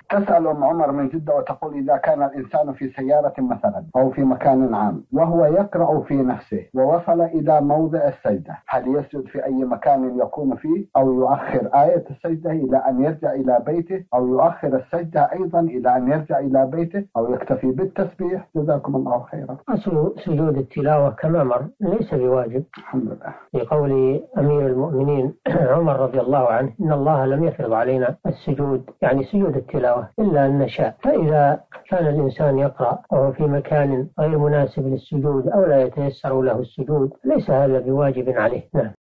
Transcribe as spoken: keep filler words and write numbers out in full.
تسأل أم عمر من جدة وتقول: إذا كان الإنسان في سيارة مثلا أو في مكان عام وهو يقرأ في نفسه ووصل إلى موضع السجدة، هل يسجد في أي مكان يكون فيه، أو يؤخر آية السجدة إلى أن يرجع إلى بيته، أو يؤخر السجدة أيضا إلى أن يرجع إلى بيته، أو يكتفي بالتسبيح؟ جزاكم الله خيرا. أصل سجود التلاوة كما مر ليس بواجب، الحمد لله، لقول أمير المؤمنين عمر رضي الله عنه: إن الله لم يفرض علينا السجود، يعني سجود التلاوة، إلا أن نشاء. فإذا كان الإنسان يقرأ وهو في مكان غير مناسب للسجود أو لا يتيسر له السجود ليس هذا بواجب عليه. نعم.